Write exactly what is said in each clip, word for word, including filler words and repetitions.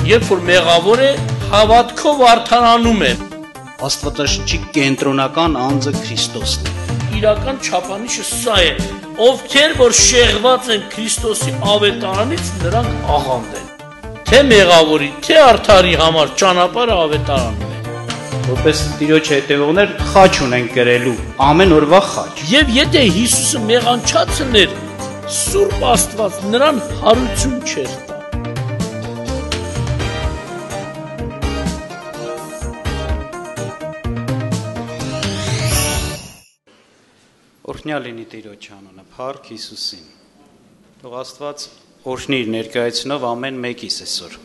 երբ որ մեղավոր է, հավատքով արդարանում է։ Աստվածաշնչի կենտրոնական անձը Քրիստոսն է։ Իրական չափանիշը սա է, ովքեր որ շեղված են Քրիստոսի ավետարանից, նրանք աղանդ են։ Թե մեղավորի, թե արդարի համար ճանապարհը ավետարանում է։ Որպես Տիրոջ հետևողներ խաչ ունենք կրելու, ամեն օրվա խաչ։ Եվ եթե Հիսուսը մեղանչացներ, Սուրբ Աստված նրան հարություն չէր տա։ Օրհնյալ լինի Տիրոջ անունը, փառք Հիսուսին։ Թող Աստված օրհնի իր ներկայացնով ամեն մեկիս այսօր։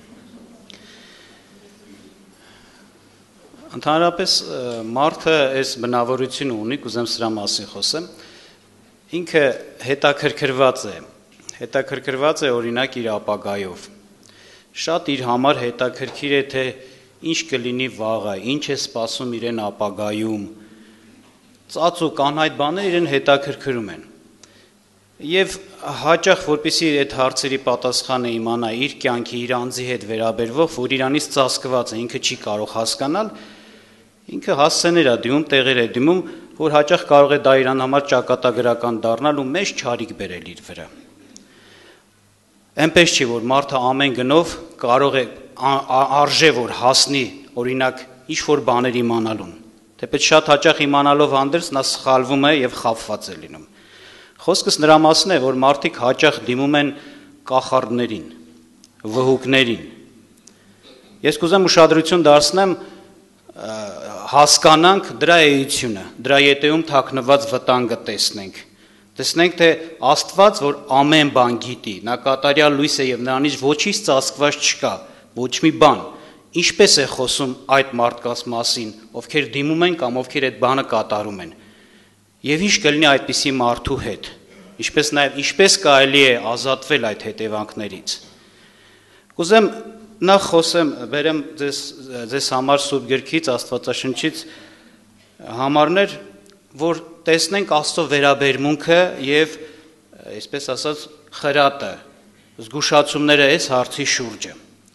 Ընդհանրապես մարդը այս բնավորությունը ունի, կուզեմ սրա մասին խոսեմ։ Ինքը հետաքրքրված է, հետաքրքրված է օրինակ իր ապագայով։ Շատ իր համար հետաքրքիր է, թե ինչ կլինի վաղը, ինչ է սպասում իրեն ապագայում։ Ծած ու կանհայտ բաներ իրեն հետաքրքրում են։ Եվ հաճախ, որպեսզի այդ հարցերի պատասխանը իմանա իր կյանքի, իր անձի հետ վերաբերվող, որ իրանից ծածկված է, ինքը չի կարող հասկանալ, ինքը հասցեներ է դիմում, տեղեր է դիմում, որ հաճախ կարող է դա իրան համար ճակատագրական դառնալ ու մեծ չարիք բերել իր վրա։ Այնպես չի, որ մարդը ամեն գնով կարող է արժե որ հասնի, օրինակ, ինչ-որ բաներ իմանալուն։ Թեպետ շատ հաճախ իմանալով հանդերձ նա սխալվում է եւ խաբված է լինում։ Խոսքս նրա մասն է, որ մարդիկ հաճախ դիմում են կախարդներին, վհուկներին։ Ես կուզեմ ուշադրություն դարձնեմ հասկանանք դրա էությունը, դրա ետևում թաքնված վտանգը տեսնենք։ Տեսնենք, թե Աստված, որ ամեն բան գիտի, նա կատարյալ լույս է եւ նրանից ոչինչ ծածկված չկա, ոչ մի բան։ Ինչպես է խոսում այդ մարդկանց մասին, ովքեր դիմում են կամ ովքեր այդ բանը կատարում են։ Եվ ինչ կլինի այդպիսի մարդու հետ, ինչպես նաև ինչպես կարելի է ազատվել այդ հետևանքներից։ Կուզեմ նախ խոսեմ, բերեմ ձեզ, ձեզ համար Սուրբ Գրքից, Աստվածաշնչից համարներ, որ տեսնենք Աստծո վերաբերմունքը եւ, այսպես ասած, խրատը, զգուշացումները այս հարցի շուրջը։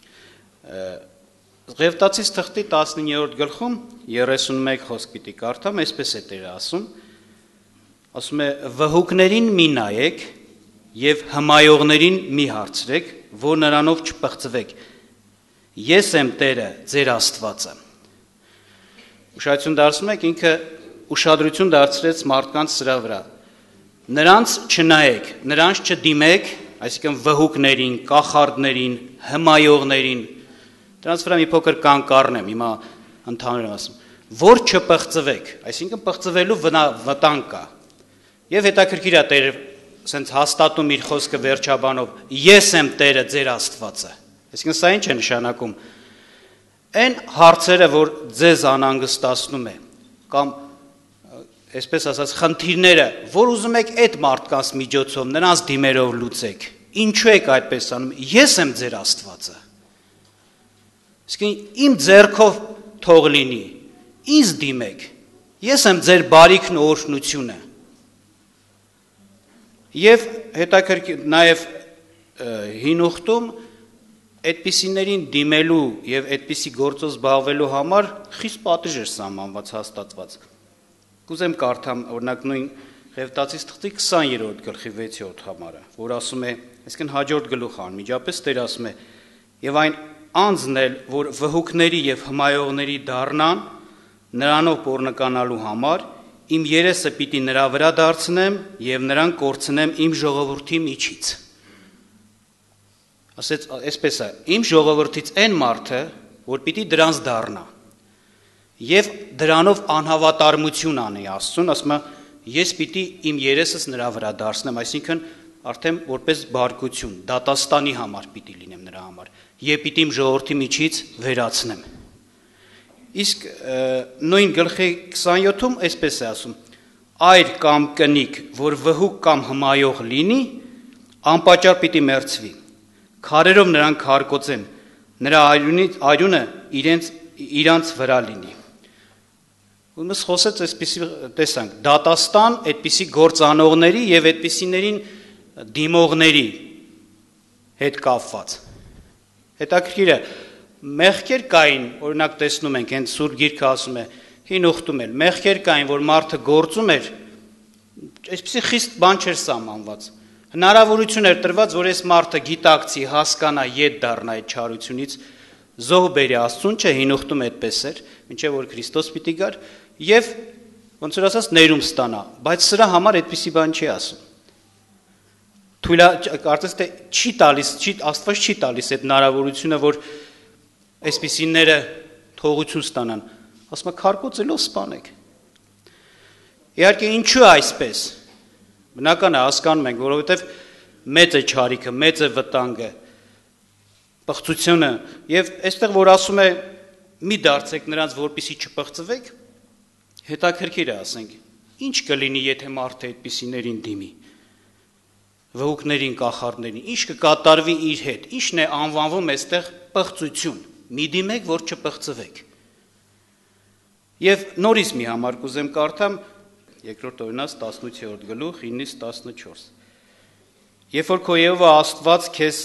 Ղևտացիս թղթի տասնիններորդ գլխում երեսունմեկ խոսք պիտի կարդամ, այսպես է Տերը ասում, ասում է վհուկներին մի նայեք եւ հմայողներին մի հարցրեք, որ նրանով չպղծվեք։ Ես եմ Տերը, ձեր Աստվածը։ Ուշադրություն դարձնում եք, ինքը ուշադրություն դարձրեց մարդկանց սրա վրա։ Նրանց չնայեք, նրանց չդիմեք, այսինքն վհուկներին, կախարդներին, հմայողներին, դրանց վրա մի փոքր կանգառնեմ, հիմա ընդհանուր ասում, որ չպղծվեք, այսինքն պղծվելու վտանգ կա։ Եվ հետաքրքիր է Տերը ասենց հաստատում իր խոսքը վերջաբանով, ես եմ Տերը ձեր Աստվածը։ Այսինքն սա ինչ է նշանակում։ Այն հարցերը, որ ձեզ անհանգստացնում է, կամ այսպես ասած խնդիրները, որ ուզում եք այդ մարդկանց միջոցով նրանց դիմերով լուծեք, ինչու եք այդպես անում, ես եմ ձեր Աստվածը։ Իսկ իմ ձեռքով թող լինի, ինձ դիմեք, ես եմ ձեր բարիքն ու օրհնությունը։ Եվ հետաքրքիր նաև հին ուխտում այդպիսիներին դիմելու եւ այդպիսի գործով զբաղվելու համար խիստ պատիժ էր սահմանված, հաստատված։ Կուզեմ կարդամ օրինակ նույն Ղևտացիս թղթի քսաներորդ գլխի վեցերորդ համարը, որ ասում է, այսինքն հաջորդ գլուխը անմիջապես Տերը ասում է. եւ այն անձն էլ, որ վհուկների եւ հմայողների դառնան, նրանով պոռնկանալու համար, իմ երեսը պիտի նրա վրա դարձնեմ եւ նրան կորցնեմ իմ ժողովրդի միջից։ Ասեց, այսպես է, իմ ժողովրդից այն մարդը, որ պիտի դրանց դառնա, եւ դրանով անհավատարմություն անի Աստծուն, ասում է, ես պիտի իմ երեսս նրա վրա դարձնեմ, այսինքն արդեն որպես բարկություն, դատաստանի համար պիտի լինեմ նրա համար, եւ պիտի իմ ժողովրդի միջից վերացնեմ։ Իսկ նույն գլխի քսաներորդում այսպես է ասում. այր կամ կնիկ, որ վհուկ կամ հմայող լինի, անպատճառ պիտի մեռցվի, քարերով նրան քարկոծեն, նրա արյունը իրենց իրանց վրա լինի։ Ումս խոսեց այսպիսի տեսանք, դատաստան այդպիսի գործանողների եւ այդպիսիներին դիմողների հետ կապված։ Հետաքրքիր է, մեղքեր կային, օրինակ տեսնում ենք, հենց Սուրբ Գիրքը ասում է, հին ուխտում էլ, մեղքեր կային, որ մարդը գործում էր, այսպիսի խիստ բան չէր սահմանված։ Հնարավորություն էր տրված, որ այս մարդը գիտակցի, հասկանա, ետ դառնա այդ չարությունից, զոհ բերի Աստծուն, չէ, հին ուխտում այդպես էր, մինչև որ Քրիստոս պիտի գար, եւ ոնց որ ասած ներում ստանա, բայց սրա համար այդպիսի բան չի ասում։ Թույլա կարծես թե չի տալիս, չի Աստված չի տալիս այդ հնարավորությունը, որ այսպիսիները թողություն ստանան։ Ասում է քարկոծելով սպանեք։ Իհարկե ինչու է այսպես։ Բնական է հասկանում ենք, որովհետև մեծ է չարիքը, մեծ է վտանգը, պղծությունը, եւ այստեղ որ ասում է մի դարձեք նրանց, որպեսզի չպղծվեք, հետաքրքիր է ասենք, ինչ կլինի, եթե մարդը այդպիսիներին դիմի, վհուկներին, կախարդներին, ինչ կկատարվի իր հետ, ինչն է անվանվում այստեղ պղծություն, մի դիմեք, որ չպղծվեք։ Եվ նորից մի համար կուզեմ կարդամ երկրորդ օրինաց տասնութերորդ գլուխ իննից տասնչորս։ Երբ որ քո Եհովա Աստված քեզ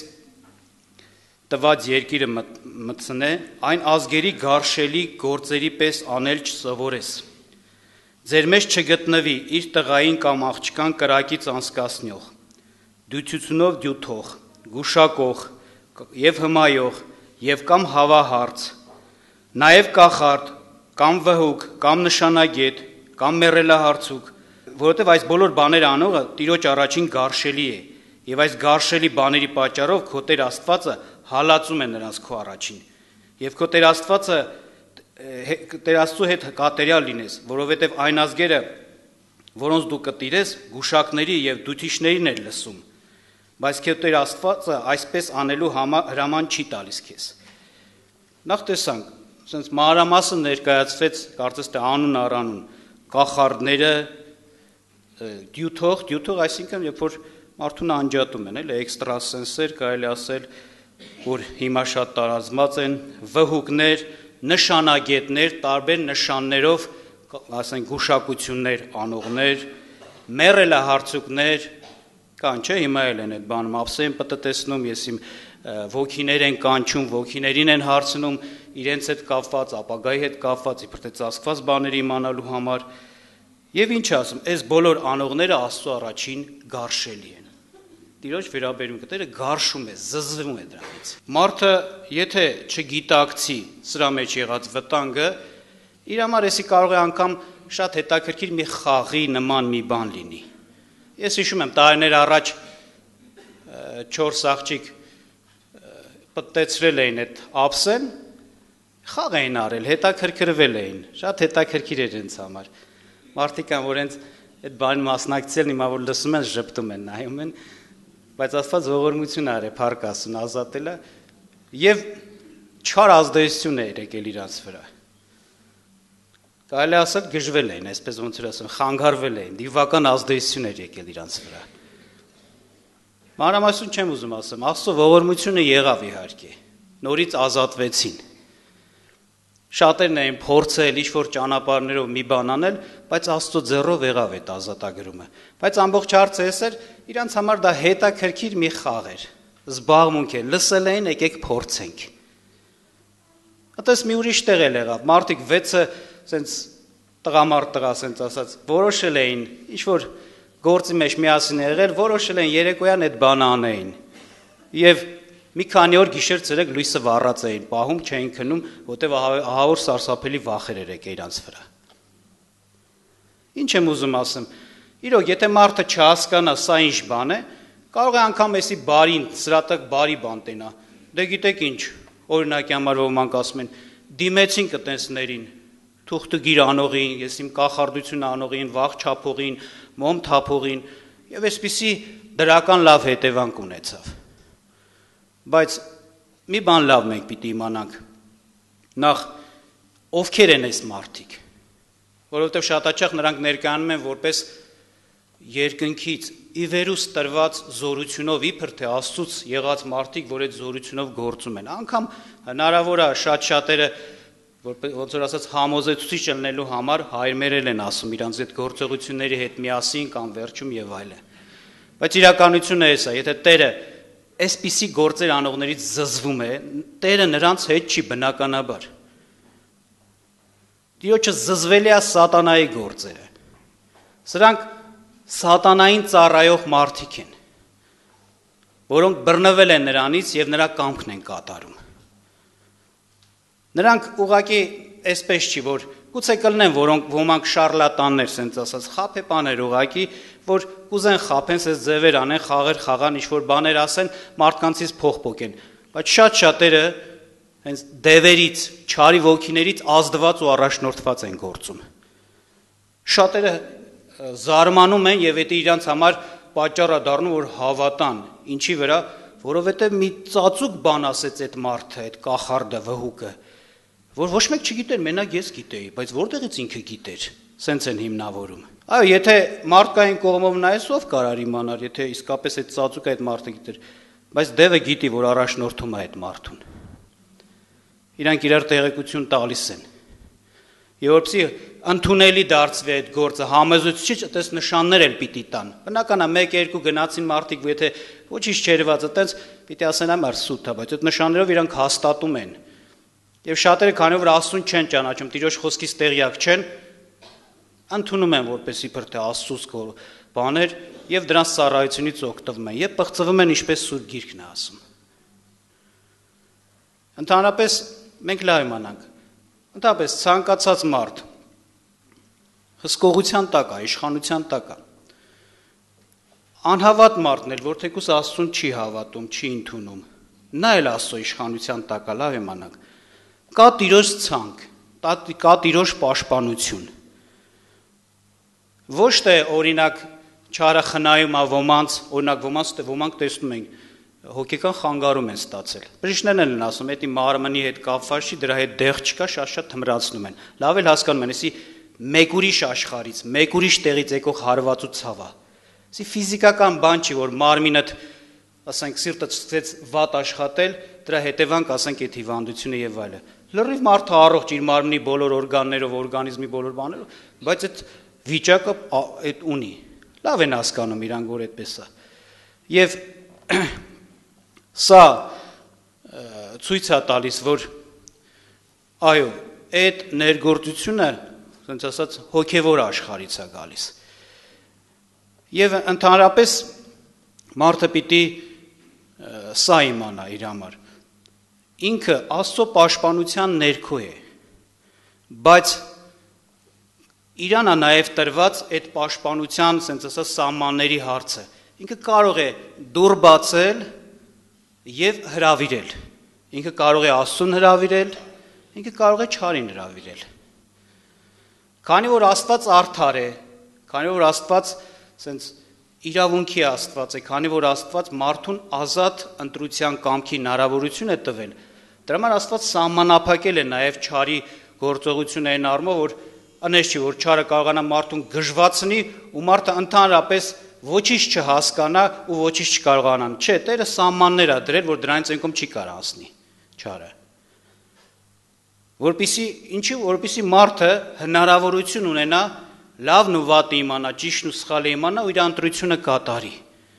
տված երկիրը մտցնե, այն ազգերի գարշելի գործերի պես անել չսովորես։ Ձեր մեջ չգտնվի իր տղային կամ աղջկան կրակից անցկացնող, դյուցությունով դյութող, գուշակող եւ հմայող եւ կամ հավահարց, նաեւ կախարդ, կամ վհուկ, կամ նշանագետ, կամ մեռելահարցուկ, որովհետև այս բոլոր բաները անողը Տիրոջ առաջին գարշելի է, եւ այս գարշելի բաների պատճառով քո Տեր Աստվածը հալածում է նրանց քո առաջին, եւ քո Տեր Աստվածը Տեր Աստծո հետ կատարյալ լինես, որովհետև այն ազգերը, որոնց դու կտիրես, գուշակների եւ դյութիչներին էր լսում, բայց քո Տեր Աստվածը այսպես անելու հրաման չի տալիս քեզ։ Նախ տեսանք, ասենց մանրամասը ներկայացվեց, կարծես թե անուն առանուն, կախարդները, դյութող, դյութող, այսինքն երբ որ մարդուն անջատում են, էլ էքստրասենսեր, կարելի ասել, որ հիմա շատ տարածված են, վհուկներ, նշանագետներ, տարբեր նշաններով, ասենք գուշակություններ, անողներ, մեռելահարցուկներ, կան, չէ, հիմա էլ են այդ բանում, ապսե են պտտեցնում, ես իմ ոգիներ են կանչում, ոգիներին են հարցնում, իրենց հետ կապված, ապագայի հետ կապված, իբր թե ծածկված բաների իմանալու համար, եւ ինչ ասում, այս բոլոր անողները Աստծո առաջին գարշելի են։ Տիրոջ վերաբերմունքը Տերը գարշում է, զզվում է դրանից։ Մարդը, եթե չգիտակցի սրա մեջ եղած վտանգը, իր համար էսի կարող է անգամ շատ հետաքրքիր մի խաղի նման մի բան լինի։ Ես հիշում եմ տարիներ առաջ չորս աղջիկ պտտեցրել էին այդ ապսեն, խաղ էին արել, հետաքրքրվել էին, շատ հետաքրքիր էր ինձ համար։ Մարդիկ են, որ հենց այդ բանի մասնակցել, հիմա որ լսում են, ժպտում են, նայում են, բայց Աստված ողորմություն արել, փառք Աստծուն, ազատել է եւ չար ազդեցություն է եկել իրանց վրա։ Կարելի ասել գժվել էին, այսպես ոնց որ ասեմ, խանգարվել էին, դիվական ազդեցություն էր եկել իրանց վրա։ Մանրամասն չեմ ուզում ասեմ, Աստծո ողորմությունը եղավ իհարկե, նորից ազատվեցին։ Շատերն էին փորձել ինչ-որ ճանապարհներով մի բան անել, բայց Աստծո ձեռով եղավ այդ ազատագրումը։ Բայց ամբողջ հարցը էս էր, իրանց համար դա հետաքրքիր մի խաղ էր, զբաղմունք է, լսել էին, եկեք փորձենք։ Այդպես մի ուրիշ տեղ էլ եղավ, մարդիկ վեցը սենց տղամարդ տղա սենց ասած, որոշել էին, ինչ-որ գործի մեջ միասին եղել, որոշել են երեկոյան այդ բանը անեին։ Եվ մի քանի օր գիշեր ցերեկ լույսը վառած էին, պահում չէին քնում, որտեղ ահավոր սարսափելի վախեր էր եկել իրանց վրա։ Ինչ եմ ուզում ասեմ, իրոք եթե մարդը չհասկանա սա ինչ բան է, կարող է անգամ էսի բարին, սրատակ բարի բան տենա։ Դե գիտեք ինչ, օրինակի համար ոմանք ասում են, դիմեցին կտեսներին, թուղթգիր անողին, ես իմ կախարդություն անողին, վաղ չափողին, մոմ թափողին, եւ այսպիսի դրական լավ հետևանք ունեցավ։ Բայց մի բան լավ մենք պիտի իմանանք, նախ ովքեր են այս մարդիկ, որովհետև շատ հաճախ նրանք ներկայանում են որպես երկնքից ի վերուս տրված զորությունով, իբր թե Աստծուց եղած մարդիկ, որ այդ զորությունով գործում են, անգամ հնարավոր է շատ շատերը, ոնց որ ասած համոզեցուցիչ ելնելու համար հայրմերել են ասում իրանց այդ գործողությունների հետ միասին կամ վերջում եւ այլն։ Բայց իրականությունը էս է, եթե Տերը այսպիսի գործեր անողներից զզվում է, Տերը նրանց հետ չի բնականաբար։ Տիրոջը զզվելի է սատանայի գործերը։ Սրանք սատանային ծառայող մարդիկ են, որոնք բռնվել են նրանից եւ նրա կամքն են կատարում։ Նրանք ուղղակի այսպես չի, որ գուցե կլինեն որոնք ոմանք շարլատաններ, ասենց ասած, խափեպաներ ուղղակի, որ կուզեն խափեն, ասես ձևեր անեն, խաղեր խաղան, ինչ-որ բաներ ասեն, մարդկանցից փող փոկեն, բայց շատ շատերը հենց դևերից, չարի ոգիներից ազդված ու առաջնորդված են գործում։ Շատերը զարմանում են եւ դա իրանց համար պատճառ է դառնում, որ հավատան, ինչի վրա, որովհետեւ մի ծածուկ բան ասեց այդ մարդը, այդ կախարդը, վհուկը, որ ոչ մեկ չգիտեր, մենակ ես գիտեի, բայց որտեղից ինքը գիտեր, սենց են հիմնավորում։ Այո, եթե մարդկային կողմով նայես, ով կարող իմանալ, եթե իսկապես այդ ծածուկը այդ մարդը գիտեր, բայց դևը գիտի, որ առաջնորդում է այդ մարդուն։ Իրանք իրար տեղեկություն տալիս են։ Եվ որպեսզի ընդունելի դարձվի այդ գործը, համոզուցիչ այդպես նշաններ էլ պիտի տան։ Բնական է մեկ երկու գնացին մարդիկ, եթե ոչինչ չերված, այտենց պիտի ասեն այ մար սուտ է, բայց այդ նշաններով իրանք հաստատում են։ Եվ շատերը քանի որ Աստծուն չեն ճանաչում, Տիրոջ խոսքից տեղյակ չեն, ընդունում են որպեսի բրթե Աստծուց բաներ եւ դրանց ծառայությունից օգտվում են եւ պղծվում են ինչպես Սուրբ Գիրքն է ասում։ Ընդհանրապես մենք լավ իմանանք։ Ընդհանրապես ցանկացած մարդ հսկողության տակ է, իշխանության տակ է։ Անհավատ մարդն էլ, որ թեկուզ Աստծուն չի հավատում, չի ընդունում, նա էլ Աստծո իշխանության տակ է, լավ իմանանք։ Կա Տիրոջ ցանկ, կա Տիրոջ պաշտպանություն։ Ոչ թե օրինակ չարը խնայում է ոմանց, օրինակ ոմանց թե ոմանք տեսնում են հոգեկան խանգարում են ստացել։ Բժիշկներն են ասում, դա մարմնի հետ կապված չի, դրա հետ դեղ չկա, շատ-շատ թմրացնում են։ Լավ էլ հասկանում են, էսի մեկ ուրիշ աշխարից, մեկ ուրիշ տեղից եկող հարված ու ցավ է։ Էսի ֆիզիկական բան չի, որ մարմինդ, ասենք, սիրտը սկսեց վատ աշխատել, դրա հետևանք, ասենք, այդ հիվանդությունը եւ այլը։ Լրիվ մարդը առողջ իր մարմնի բոլոր օրգաններով, օրգանիզմի բոլոր բաներով, բայց այդ վիճակը այդ ունի։ Լավ են հասկանում իրանք, որ այդպես է։ Եվ սա ցույց է տալիս, որ այո, այդ ներգործությունը, ասենց ասած, հոգևոր աշխարհից է գալիս։ Եվ ընդհանրապես մարդը պիտի սա իմանա իր համար։ Ինքը Աստծո պաշտպանության ներքո է, բայց իրան է նաև տրված այդ պաշտպանության, ասենց ասած, սահմանների հարցը։ Ինքը կարող է դուռ բացել եւ հրավիրել։ Ինքը կարող է Աստծուն հրավիրել, ինքը կարող է չարին հրավիրել։ Քանի որ Աստված արդար է, քանի որ Աստված ասենց իրավունքի Աստված է, քանի որ Աստված մարդուն ազատ ընտրության կամքի հնարավորություն է տվել, դրա համար Աստված սահմանափակել է նաև չարի գործողությունը այն առումով, որ անես չի, որ չարը կարողանա մարդուն գժվացնի ու մարդը ընդհանրապես ոչինչ չհասկանա ու ոչինչ չկարողանան։ Չէ, Տերը սահմաններ է դրել, որ դրանից ենքում չի կարող անցնի չարը։ Որպեսզի ինչի, որպեսզի մարդը հնարավորություն ունենա լավն ու վատը իմանա, ճիշտն ու սխալը իմանա ու իր ընտրությունը կատարի։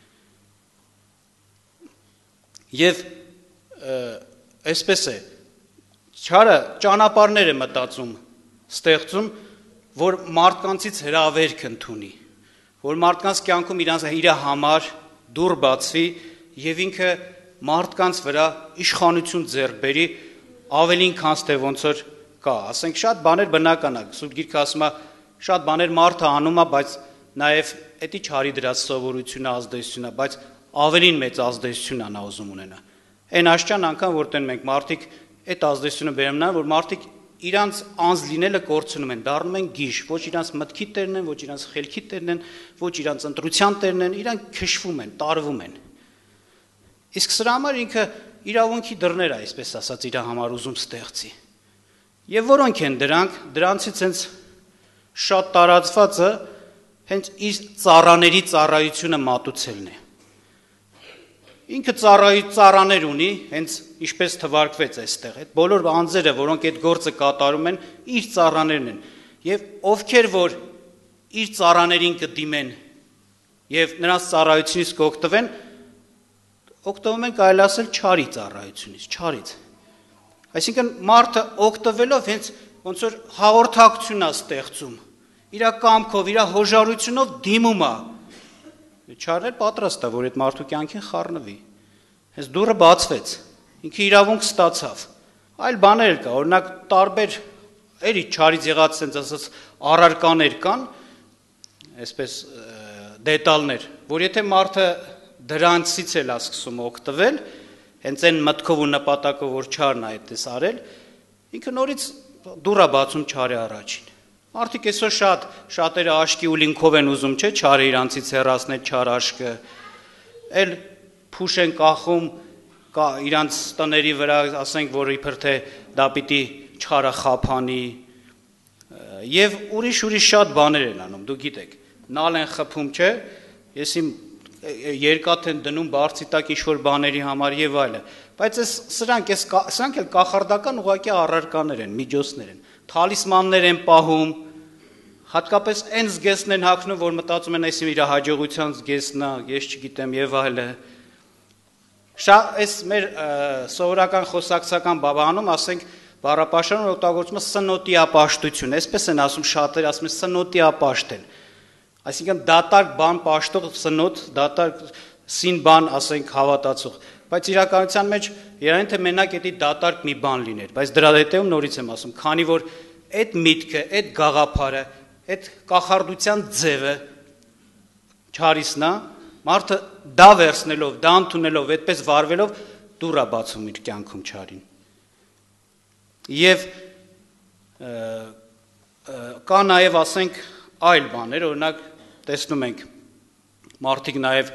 Եվ այսպես է, չարը ճանապարհներ է մտածում, ստեղծում, որ մարդկանցից հրավերք ընդունի, որ մարդկանց կյանքում իրանց իր համար դուռ բացվի եւ ինքը մարդկանց վրա իշխանություն ձեռք բերի ավելին քան թե ոնց որ կա, ասենք շատ բաներ բնական է, Սուրբ Գիրքը ասում է շատ բաներ մարդը անում է, բայց նաև դա չարի դրած սովորությունը, ազդեցությունը, բայց ավելին մեծ ազդեցություն է նա ուզում ունենա։ Այն աշճան անգամ որտեն մենք մարդիկ այդ ազդեցությունը բերում նա, որ մարդիկ իրանց անձ լինելը կորցնում են, դառնում են գիժ, ոչ իրանց մտքի տերն են, ոչ իրանց խելքի տերն են, ոչ իրանց ընտրության տերն են, իրանք քշվում են, տարվում են։ Իսկ սրա համար ինքը իրավունքի դռներ է, այսպես ասած, իր համար ուզում ստեղծի։ Եվ որոնք են դրանք, դրանցից հենց շատ տարածվածը հենց իր ծառաների ծառայությունը մատուցելն է։ Ինքը ծառայի ծառաներ ունի, հենց ինչպես թվարկվեց այստեղ, այդ բոլոր անձերը, որոնք այդ գործը կատարում են, իր ծառաներն են։ Եվ ովքեր որ իր ծառաներին կդիմեն եւ նրանց ծառայությունից կօգտվեն, օգտվում են կարելի ասել չարի ծառայությունից, չարից։ Այսինքն մարդը օգտվելով հենց ոնց որ հաղորդակցություն է ստեղծում, իր կամքով, իր հոժարությունով դիմում է։ Չարը պատրաստ է, որ այդ մարդու կյանքին խառնվի։ Հենց դուռը բացվեց, ինքը իրավունք ստացավ։ Այլ բաներ կա, օրինակ տարբեր էրի չարից եղած sense ասած առարկաներ կան, այսպես դետալներ, որ եթե մարդը դրանցից էլ է սկսում օգտվել, հենց այն մտքով ու նպատակով որ չարն է այդպես արել, ինքը նորից դուռ է բացում չարի առաջին։ Մարդիկ այսօր շատ շատերը աշկի ու լինքով են ուզում, չէ, չարը իրանցից հեռացնել չար աշկը, էլ փուշ են կախում կա իրանց տների վրա, ասենք, որ իբր թե դա պիտի չարը խափանի, եւ ուրիշ-ուրիշ շատ բաներ են անում, դու գիտեք, նալ են խփում, չէ, ես իմ երկաթ են դնում բարձի տակ ինչ-որ բաների համար եւ այլը, բայց այս սրանք այս սրանք էլ կախարդական ուղղակի առարկաներ են, միջոցներ են, թալիսմաններ են պահում, հատկապես այն զգեստն են հագնում, որ մտածում են այս իր հաջողության զգեստն է, ես չգիտեմ եւ այլը։ Շատ այս մեր սովորական խոսակցական բաբանում, ասենք, բառապաշարում օգտագործում է սնոտիապաշտություն, այսպես են ասում շատերը, ասում են սնոտիապաշտ են։ Այսինքն դատարկ բան պաշտող սնոտ, դատարկ սին բան, ասենք, հավատացող, բայց իրականության մեջ երևի թե մենակ էդի դատարկ մի բան լիներ, բայց դրա հետևում նորից եմ ասում, քանի որ այդ միտքը, այդ գաղափարը, այդ կախարդության ձևը չարիսն է, մարդը դա վերցնելով, դա ընդունելով, այդպես վարվելով դուռ է բացում իր կյանքում չարին։ Եվ կա նաև, ասենք, այլ բաներ, օրինակ տեսնում ենք մարդիկ նաև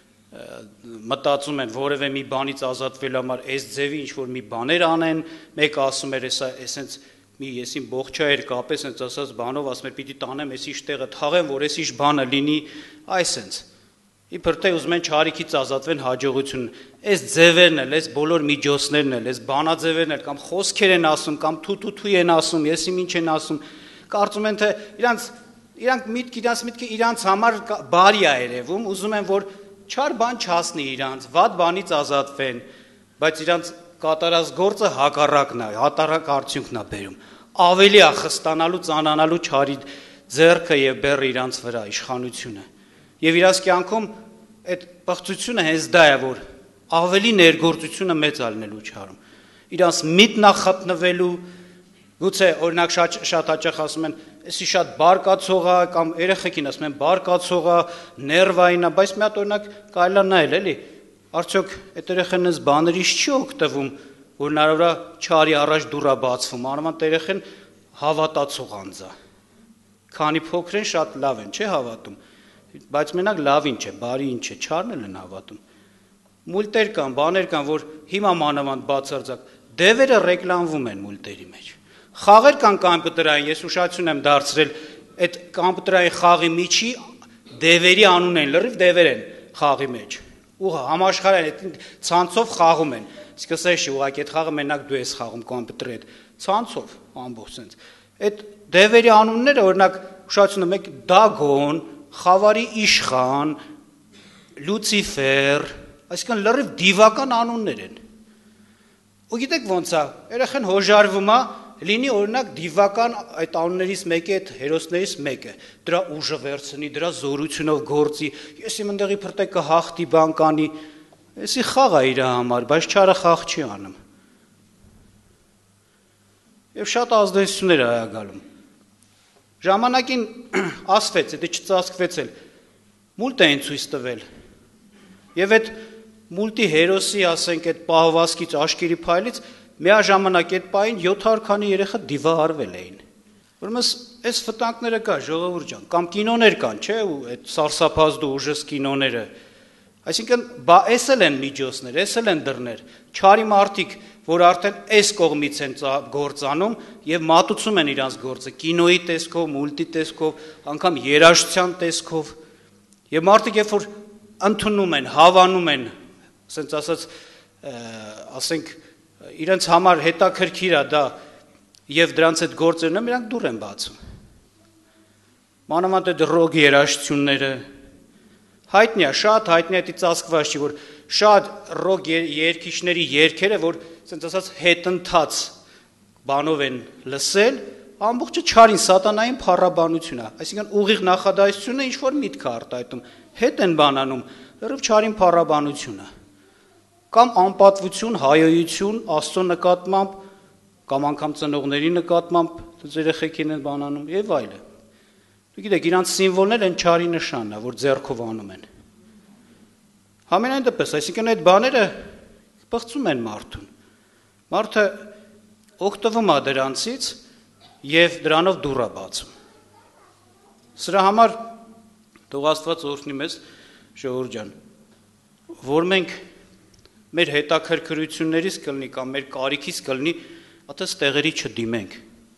մտածում են որևէ մի բանից ազատվելու համար այս ձևի ինչ-որ մի բաներ անեն, մեկը ասում էր, էսենց մի եսին բողջայր կապես, հենց ասած բանով, ասում էր, պիտի տանեմ էս իշ տեղը թաղեմ, որ էս իշ բանը լինի, այսենց։ Իբր թե ուզում են չարիքից ազատվեն հաջողություն, այս ձևերն էլ, այս բոլոր միջոցներն էլ, այս բանաձևերն էլ, կամ խոսքեր են ասում, կամ թութութույ են ասում, եսի ինչ են ասում, կարծում են, թե իրանց, իրանք միտք, իրանց միտքը իրանց համար բարի է երևում, ուզում են, որ չար բան չասնի իրանց, վատ բանից ազատվեն, բայց իրանց կատարած գործը հակառակն է, հատարակ արդյունքն է բերում, ավելի է խստանալու, ծանանալու չարի ձեռքը եւ բեռը իրանց վրա, իշխանությունը։ Եվ իրանց կյանքում այդ պղծությունը հենց դա է, որ ավելի ներգործությունը մեծ ալնելու չարում։ Իրանց միտն է խփնվելու, գուցե օրինակ շատ շատ հաճախ ասում են, էսի շատ բարկացող է, կամ երեխեքին ասում են բարկացող է, ներվային է, բայց մի հատ օրինակ կարելի է նայել, էլի, արդյոք այդ երեխան այս բաներից չի օգտվում, որ նրա վրա չարի առաջ դուռ է բացվում, անվան երեխան հավատացող անձ է։ Քանի փոքր են, շատ լավ են, չէ՞ հավատում։ Բայց մենակ լավին չէ, բարին չէ, չարն էլ են հավատում։ Մուլտեր կան, բաներ կան, որ հիմա մանավանդ բացարձակ դևերը ռեկլամվում են մուլտերի մեջ։ Խաղեր կան կամպյուտերային, ես ուշադրություն եմ դարձրել, այդ կամպյուտերային խաղի միջի դևերի անուն են, լրիվ դևեր են խաղի մեջ։ Ու համաշխարհային ցանցով խաղում են։ Սկսես չի, ուղղակի այդ խաղը մենակ դու ես խաղում կամպյուտերի հետ, ցանցով ամբողջ sense։ Այդ դևերի անունները, օրինակ, ուշադրություն եմ, Դագոն, Խավարի իշխան, Լուցիֆեր, այսինքն լրիվ դիվական անուններ են։ Ու գիտեք ոնց է, երեխան հոժարվում է, լինի օրինակ դիվական այդ անուններից մեկը, այդ հերոսներից մեկը, դրա ուժը վերցնի, դրա զորությունով գործի, ես իմ ընդեղի փրտե կհաղթի բան կանի, էսի խաղ է իր համար, բայց չարը խաղ չի անում։ Եվ շատ ազդեցություններ է գալում։ Ժամանակին ասվեց, եթե չծածկվեց էլ, մուլտ էին ցույց տվել։ Եվ այդ մուլտի հերոսի, ասենք, այդ պահվածքից, աշկերի փայլից միաժամանակ այդ պահին յոթ հարյուր քանի երեխա դիվահարվել էին։ Ուրեմն այս վտանգները կա, ժողովուրդ ջան, կամ կինոներ կան, չէ՞, ու այդ սարսափազդու ուժս կինոները։ Այսինքն, բա էս էլ են միջոցներ, էս էլ են դռներ։ Չարի մարդիկ, որ արդեն այս կողմից են գործանում եւ մատուցում են իրանց գործը կինոյի տեսքով, մուլտի տեսքով, անգամ երաժշտության տեսքով։ Եվ մարդիկ երբ որ ընդունում են, հավանում են, ասենց ասած, ասենք, իրենց համար հետաքրքիր է դա եւ դրանց այդ գործերն են, իրանք դուռ են բացում։ Մանավանդ այդ ռոք երաժշտությունները հայտնի է, շատ հայտնի է, դա ծածկված չի, որ շատ ռոք երգիչների երգերը, որ ասենց ասած հետընթաց բանով են լսել, ամբողջը չարին սատանային փառաբանություն է, այսինքն ուղիղ նախադասությունը ինչ որ միտք է արտահայտում, հետ են բանանում, լրիվ չարին փառաբանություն է, կամ անպատվություն, հայոյություն, Աստծո նկատմամբ, կամ անգամ ծնողների նկատմամբ, երեխեքին են բանանում եւ այլն։ Դուք գիտեք, իրանց սիմվոլներ են չարի նշանն է, որ ձեռքով անում են։ Համենայն դեպս, այսինքն այդ բաները բղծում են մարդուն։ Մարդը օգտվում է դրանցից եւ դրանով դուռ է բացում։ Սրա համար թող Աստված օրհնի մեզ, ժողովուրդ ջան, որ մենք մեր հետաքրքրություններից կլինի կամ մեր կարիքից կլինի, ատես տեղերի չդիմենք։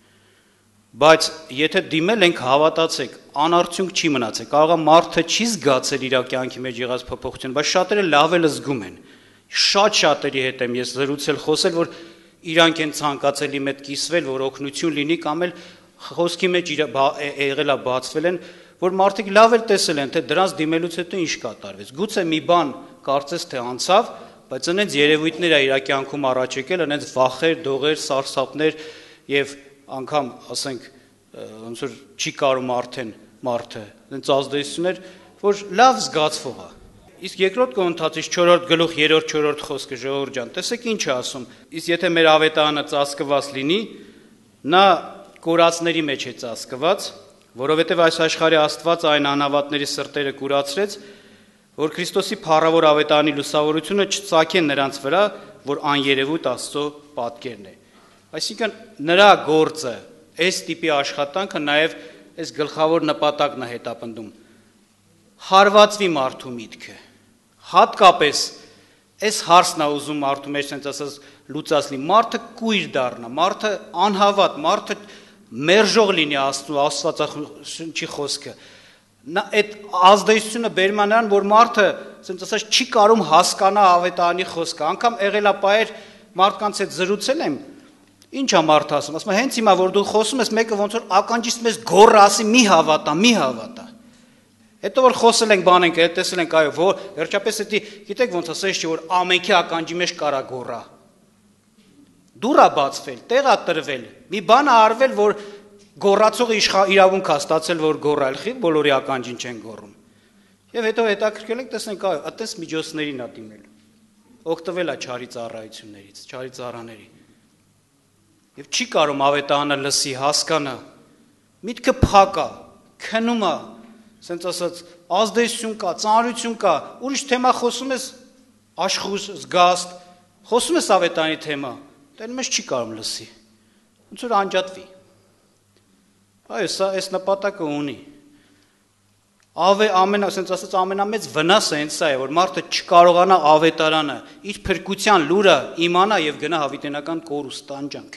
Բայց եթե դիմել ենք, հավատացեք, անարդյունք չի մնացել։ Կարող է մարդը չի զգացել իր կյանքի մեջ եղած փոփոխություն, բայց շատերը լավ էլ զգում են։ Շատ շատերի հետ եմ ես զրուցել, խոսել, որ իրանք են ցանկացել իմ հետ կիսվել, որ օգնություն լինի, կամ էլ խոսքի մեջ եղել է բացվել են, որ մարդիկ լավ էլ տեսել են, թե դրանց դիմելուց հետո ինչ կատարվեց։ Գուցե մի բան կարծես թե անցավ, բայց այնց երևույթներ է իր կյանքում առաջ եկել, այնց վախեր, դողեր, սարսափներ եւ անգամ, ասենք, ոնց որ չի կարում արդեն մարդը, այնց ազդեցություններ, որ լավ զգացվող է։ Իսկ երկրորդ կողմից չորրորդ գլուխ երրորդ չորրորդ խոսքը ժողովուրդ ջան, տեսեք ինչ է ասում։ Իսկ եթե մեր ավետարանը ծածկված լինի, նա կորածների մեջ է ծածկված, որովհետև այս աշխարհի Աստված այն անհավատների սրտերը կուրացրեց, որ Քրիստոսի փառավոր ավետարանի լուսավորությունը չծագեն նրանց վրա, որ աներևույթ Աստծո պատկերն է։ Այսինքն նրա գործը, այս տիպի աշխատանքը նաև այս գլխավոր նպատակն է հետապնդում։ Հարվածվի մարդու միտքը։ Հատկապես այս հարցն է ուզում մարդու մեջ sense ասած լուծած լինի։ Մարդը կույր դառնա, մարդը անհավատ, մարդը մերժող լինի Աստծո Աստվածաշնչի խոսքը։ Նա այդ ազդեցությունը բերում է նրան, որ մարդը sense ասած չի կարող հասկանա ավետարանի խոսքը։ Անկամ եղել է բայեր մարդկանց հետ զրուցել եմ, ինչ է մարդը ասում, ասում է հենց հիմա որ դու խոսում ես, մեկը ոնց որ ականջից մեզ գոռ ասի, մի հավատա, մի հավատա։ Հետո որ խոսել ենք, բան ենք, տեսել ենք, այո, որ վերջապես դա գիտեք ոնց ասես չի, որ ամենքի ականջի մեջ կարա գոռա։ Դուռա բացվել, տեղա տրվել, մի բան է արվել, որ գոռացողը իրավունք է ստացել, որ գոռալ խի, բոլորի ականջին չեն գոռում։ Եվ հետո հետաքրքրել ենք, տեսնենք, այո, այդպես միջոցներին է դիմել։ Օգտվել է չարի ծառայություններից, չարի ծառաների։ Եվ չի կարող ավետարանը լսի, հասկանա, միտքը փակ է, քնում է, ասենց ասած, ազդեցություն կա, ծանրություն կա, ուրիշ թեմա խոսում ես աշխուժ, զգաստ, խոսում ես ավետարանի թեմա, դեռ մեզ չի կարող լսի, ոնց որ անջատվի։ Այո, սա այս նպատակը ունի։ Ավե ամենա, ասենց ասած, ամենամեծ վնասը հենց սա է, որ մարդը չկարողանա ավետարանը, իր փրկության լուրը իմանա եւ գնա հավիտենական կորուստ տանջանք։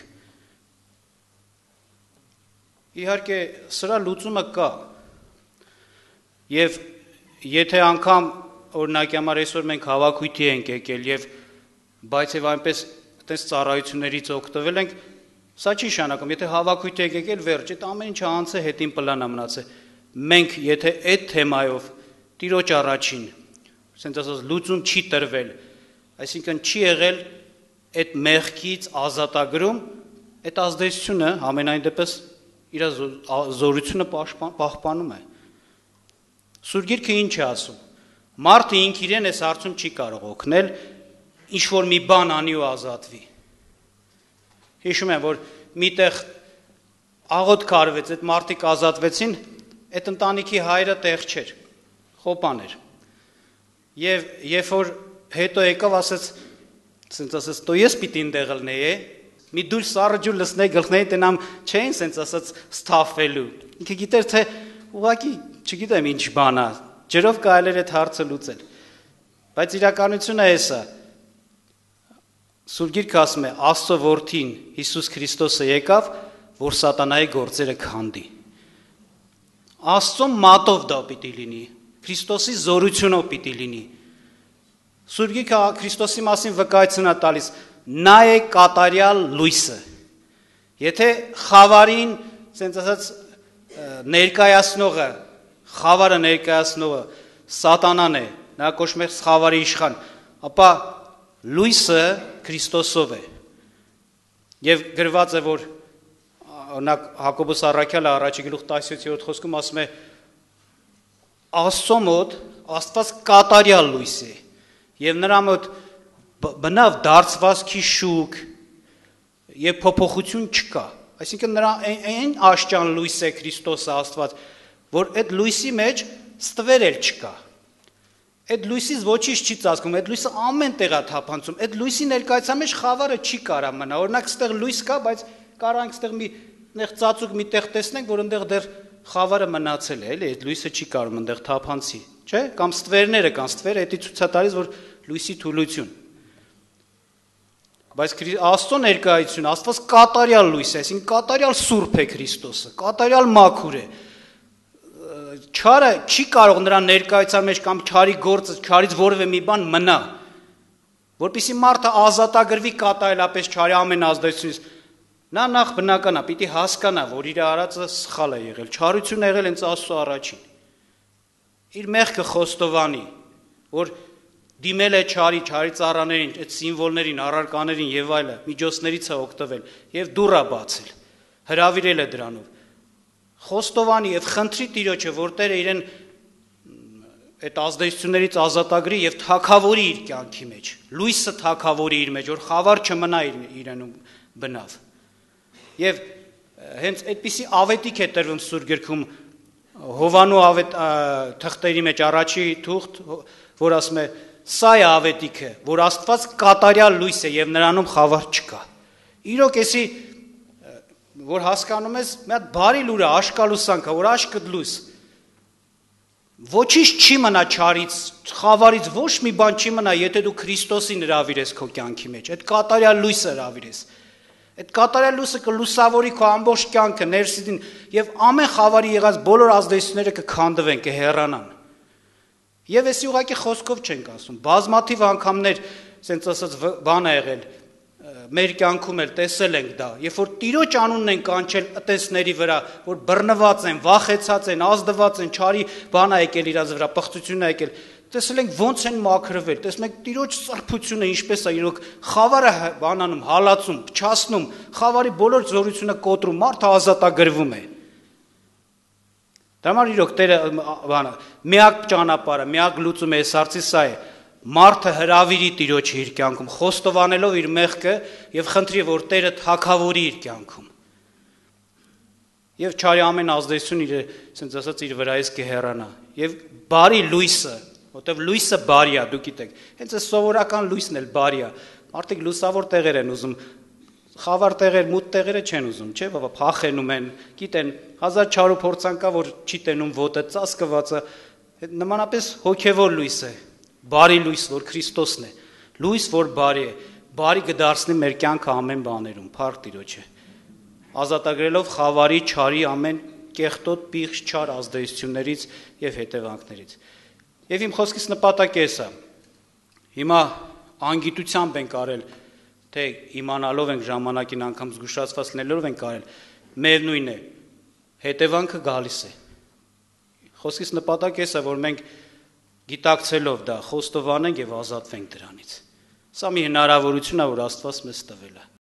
Իհարկե, սրա լուծումը կա։ Եվ եթե անգամ օրինակի համար այսօր մենք հավաքույթի ենք եկել եւ բայց եւ այնպես այդպես ծառայություններից օգտվել ենք, սա չի նշանակում, եթե հավաքույթի եք եկել վերջ, այդ ամեն ինչը անցը հետին պլանա մնացել։ Մենք եթե այդ թեմայով Տիրոջ առաջին, ասենք ասած լուծում չի տրվել, այսինքն չի եղել այդ մեղքից ազատագրում, այդ ազդեցությունը ամենայն դեպս իր զորությունը պահպանում է։ Սուրբ Գիրքը ինչ է ասում։ Մարդը ինք իրեն այս հարցում չի կարող օգնել, ինչ որ մի բան անի ու ազատվի։ Հիշում եմ, որ միտեղ աղոթք արվեց, այդ մարդիկ ազատվեցին, այդ ընտանիքի հայրը տեղ չէր, խոպան էր։ Եվ երբ որ հետո եկավ ասեց, ասենց ասեց, «Տո ես պիտի ինտեղ լնեի, մի դուր սառը ջուր լսնեի գլխների տնամ չէին ասենց ասած սթափվելու»։ Ինքը գիտեր, թե ուղղակի չգիտեմ ինչ բան է, ջրով կարելի է այդ հարցը լուծել։ Բայց իրականությունը էսա։ Սուրբ Գիրքը ասում է, Աստծո որդին Հիսուս Քրիստոսը եկավ, որ սատանայի գործերը քանդի։ Աստծո մատով դա պիտի լինի, Քրիստոսի զորությունով պիտի լինի։ Սուրբ Գիրքը Քրիստոսի մասին վկայություն է տալիս, նա է կատարյալ լույսը։ Եթե խավարին, ասենց ասած, ներկայացնողը, խավարը ներկայացնողը սատանան է, նա կոչվում է խավարի իշխան, ապա լույսը Քրիստոսով է։ Եվ գրված է, որ օրինակ Հակոբոս առաքյալը առաջի գլուխ տասնյոթերորդ խոսքում ասում է Աստծո մոտ Աստված կատարյալ լույս է եւ նրա մոտ բնավ դարձվածքի շուկ եւ փոփոխություն չկա, այսինքն նրա այն աշճան լույս է Քրիստոսը Աստված, որ այդ լույսի մեջ ստվեր էլ չկա։ Այդ լույսից ոչինչ չի ծածկում, այդ լույսը ամեն տեղ է թափանցում, այդ լույսի ներկայության մեջ խավարը չի կարա մնա։ Օրինակ ստեղ լույս կա, բայց կարանք ստեղ մի նեղ ծածուկ մի տեղ տեսնենք, որ այնտեղ դեռ խավարը մնացել է, էլի, այդ լույսը չի կարող այնտեղ թափանցի, չէ՞, կամ ստվերները կան, ստվերը դա ցույց է տալիս, որ լույսի թուլություն։ Բայց Աստծո ներկայություն, Աստված կատարյալ լույս է, այսինքն կատարյալ սուրբ է Քրիստոսը, կատարյալ մաքուր է։ Չարը չի կարող նրա ներկայության մեջ կամ չարի գործը, չարից որևէ մի բան մնա, որպեսզի մարդը ազատագրվի կատարելապես չարի ամեն ազդեցությունից։ Նա նախ բնական է, պիտի հասկանա, որ իր արածը սխալ է եղել, չարություն է եղել հենց Աստծո առաջին։ Իր մեղքը խոստովանի, որ դիմել է չարի, չարի ծառաներին, այդ սիմվոլներին, առարկաներին եւ այլը, միջոցներից է օգտվել եւ դուռ է բացել, հրավիրել է դրանով։ Խոստովանի եւ խնդրի Տիրոջը, որ Տերը իրեն այդ ազդեցություններից ազատագրի եւ թակավորի իր կյանքի մեջ, լույսը թակավորի իր մեջ, որ խավար չմնա իրենում բնավ։ Եվ հենց այդպիսի ավետիք է տրվում Սուրբ Գրքում Հովանու ավետ թղթերի մեջ առաջի թուղթ, որ ասում է սա է ավետիքը, որ Աստված կատարյալ լույս է եւ նրանում խավար չկա։ Իրոք էսի որ հասկանում ես, մի հատ բարի լուր է, աշկալուսանք է, որ աշկդ լույս։ Ոչինչ չի մնա չարից, խավարից ոչ մի բան չի մնա, եթե դու Քրիստոսին հրավիրես քո կյանքի մեջ, այդ կատարյալ լույսը հրավիրես։ Այդ կատարյալ լույսը կլուսավորի քո ամբողջ կյանքը, ներսին եւ ամեն խավարի եղած բոլոր ազդեցությունները կքանդվեն, կհեռանան։ Եվ էսի ուղղակի խոսքով չենք ասում, բազմաթիվ անգամներ, ասենց ասած բան է եղել, մեր կյանքում էլ տեսել ենք դա, երբ որ Տիրոջ անունն են կանչել ըտեսների վրա, որ բռնված են, վախեցած են, ազդված են, չարի բան է եկել իրաց վրա, պղծություն է եկել, տեսել ենք ոնց են մաքրվել, տեսնում ենք Տիրոջ սրբությունը ինչպես է իրոք խավարը բանանում, հալածում, փչացնում, խավարի բոլոր զորությունը կոտրում, մարդը ազատագրվում է։ Դա համար իրոք Տերը բանը, միակ ճանապարհը, միակ լուծումը այս հարցի սա է։ Մարդը հրավիրի Տիրոջը իր կյանքում, խոստովանելով իր մեղքը եւ խնդրի, որ Տերը թակավորի իր կյանքում։ Եվ չարի ամեն ազդեցություն իր, ասենց ասած, իր վրայից կհեռանա։ Եվ բարի լույսը, որտեվ լույսը բարի է, դուք գիտեք, հենց այս սովորական լույսն էլ բարի է։ Մարդիկ լուսավոր տեղեր են ուզում, խավար տեղեր, մութ տեղերը չեն ուզում, չէ՞, բաբա փախենում են, գիտեն, հազար չար ու փորձան կա, որ չի տենում ոտը, ծածկվածը, նմանապես հոգեվոր լույս է։ Բարի լույս, որ Քրիստոսն է, լույս, որ բարի է, բարի կդարձնի մեր կյանքը ամեն բաներում, փառք Տիրոջը, ազատագրելով խավարի, չարի ամեն կեղտոտ, պիղծ, չար ազդեցություններից եւ հետևանքներից։ Եվ իմ խոսքից նպատակը է սա։ Հիմա անգիտությամբ ենք արել, թե իմանալով ենք ժամանակին անգամ զգուշացված լինելով ենք արել, միևնույն է, հետևանքը գալիս է։ Խոսքից նպատակը է սա, որ մենք գիտակցելով դա խոստովանենք եւ ազատվենք դրանից։ Սա մի հնարավորություն է, որ Աստված մեզ տվել է։